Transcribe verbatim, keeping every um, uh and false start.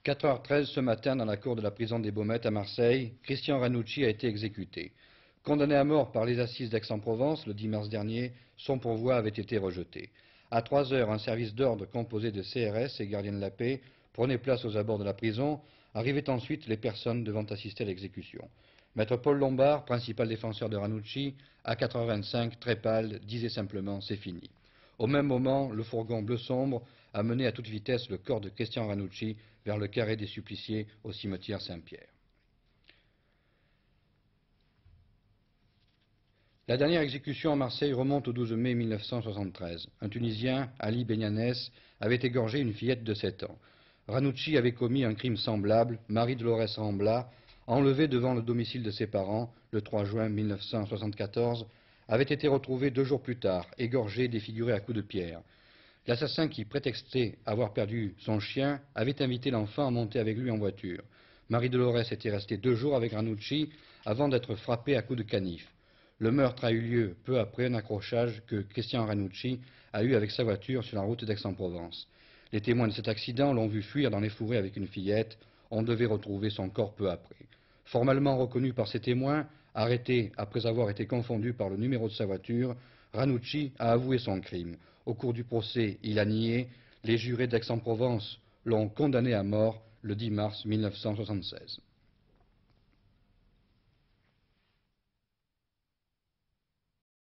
quatre heures treize ce matin, dans la cour de la prison des Baumettes à Marseille, Christian Ranucci a été exécuté. Condamné à mort par les assises d'Aix-en-Provence le dix mars dernier, son pourvoi avait été rejeté. À trois heures, un service d'ordre composé de C R S et gardiens de la paix prenait place aux abords de la prison. Arrivaient ensuite les personnes devant assister à l'exécution. Maître Paul Lombard, principal défenseur de Ranucci, à quatre heures vingt-cinq, très pâle, disait simplement « c'est fini ». Au même moment, le fourgon bleu sombre a mené à toute vitesse le corps de Christian Ranucci vers le carré des suppliciés au cimetière Saint-Pierre. La dernière exécution à Marseille remonte au douze mai mille neuf cent soixante-treize. Un Tunisien, Ali Benianès, avait égorgé une fillette de sept ans. Ranucci avait commis un crime semblable. Marie-Dolores Rambla, enlevée devant le domicile de ses parents le trois juin mille neuf cent soixante-quatorze, avait été retrouvée deux jours plus tard, égorgée, défigurée à coups de pierre. L'assassin, qui prétextait avoir perdu son chien, avait invité l'enfant à monter avec lui en voiture. Marie-Dolores était restée deux jours avec Ranucci avant d'être frappée à coups de canif. Le meurtre a eu lieu peu après un accrochage que Christian Ranucci a eu avec sa voiture sur la route d'Aix-en-Provence. Les témoins de cet accident l'ont vu fuir dans les fourrés avec une fillette. On devait retrouver son corps peu après. Formellement reconnu par ses témoins, arrêté après avoir été confondu par le numéro de sa voiture, Ranucci a avoué son crime. Au cours du procès, il a nié. Les jurés d'Aix-en-Provence l'ont condamné à mort le dix mars mille neuf cent soixante-seize.